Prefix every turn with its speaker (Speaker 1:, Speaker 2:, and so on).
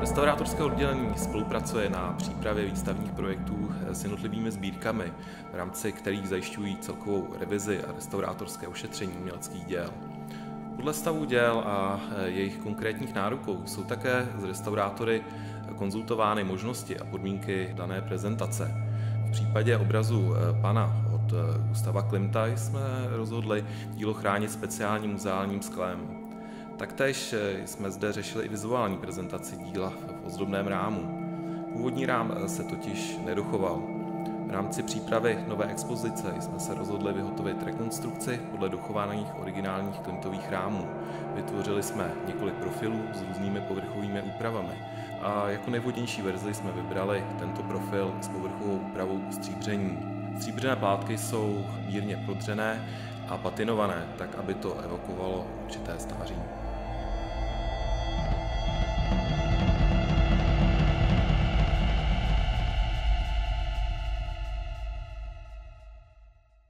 Speaker 1: Restaurátorské oddělení spolupracuje na přípravě výstavních projektů s jednotlivými sbírkami, v rámci kterých zajišťují celkovou revizi a restaurátorské ošetření uměleckých děl. Podle stavu děl a jejich konkrétních nároků jsou také s restaurátory konzultovány možnosti a podmínky dané prezentace. V případě obrazu Pana od Gustava Klimta jsme rozhodli dílo chránit speciálním muzeálním sklem. Taktéž jsme zde řešili i vizuální prezentaci díla v ozdobném rámu. Původní rám se totiž nedochoval. V rámci přípravy nové expozice jsme se rozhodli vyhotovit rekonstrukci podle dochovaných originálních Klimtových rámů. Vytvořili jsme několik profilů s různými povrchovými úpravami a jako nejvhodnější verzi jsme vybrali tento profil s povrchovou úpravou stříbření. Stříbrné plátky jsou mírně prodřené a patinované, tak aby to evokovalo určité stáří.